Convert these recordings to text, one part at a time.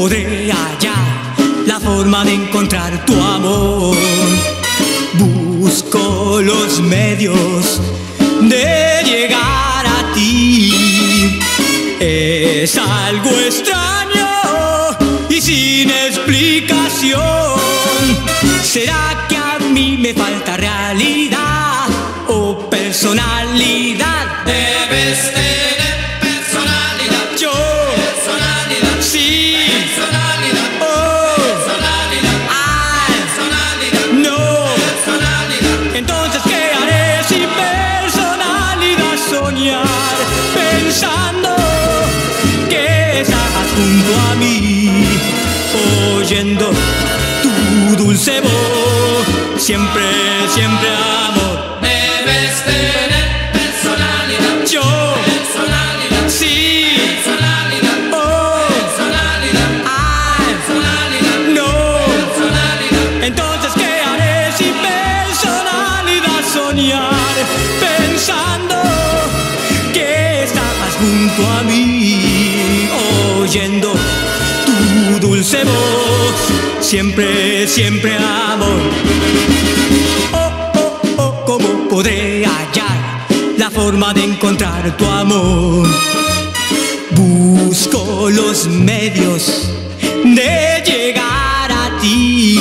podré hallar la forma de encontrar tu amor. Busco los medios de llegar a ti. Es algo extraño y sin explicación. ¿Será que a mí me falta realidad o personalidad? Debes tener personalidad. Yo, Personalidad. sí, Personalidad. oh, Personalidad. ah, Personalidad. no. Personalidad. Entonces, ¿qué haré sin personalidad? Soñar pensando que estás junto a mí, oyendo tu dulce voz. Siempre, siempre amor. Debes tener personalidad. Yo, Personalidad. sí, Personalidad. oh, Personalidad. ah, Personalidad. no. Personalidad. Entonces, ¿qué haré sin personalidad? Soñar pensando que estabas junto a mí, oyendo tu dulce voz. Siempre, siempre amor. Oh, oh, oh, ¿cómo podré hallar la forma de encontrar tu amor? Busco los medios de llegar a ti.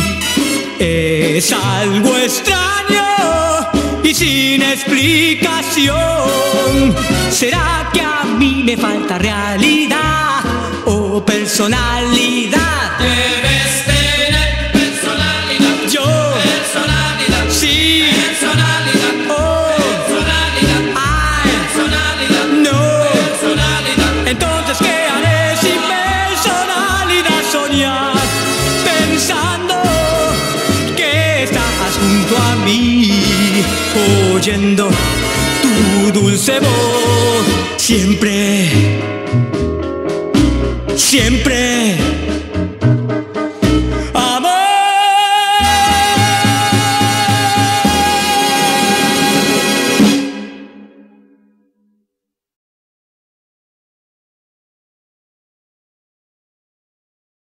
Es algo extraño y sin explicación. ¿Será que a mí me falta realidad o personalidad? Debes tener personalidad. Yo, Personalidad. sí, Personalidad. oh, Personalidad. ay, Personalidad. no. Personalidad. Entonces, ¿qué haré sin personalidad? Soñar pensando que estás junto a mí, oyendo tu dulce voz. Siempre, siempre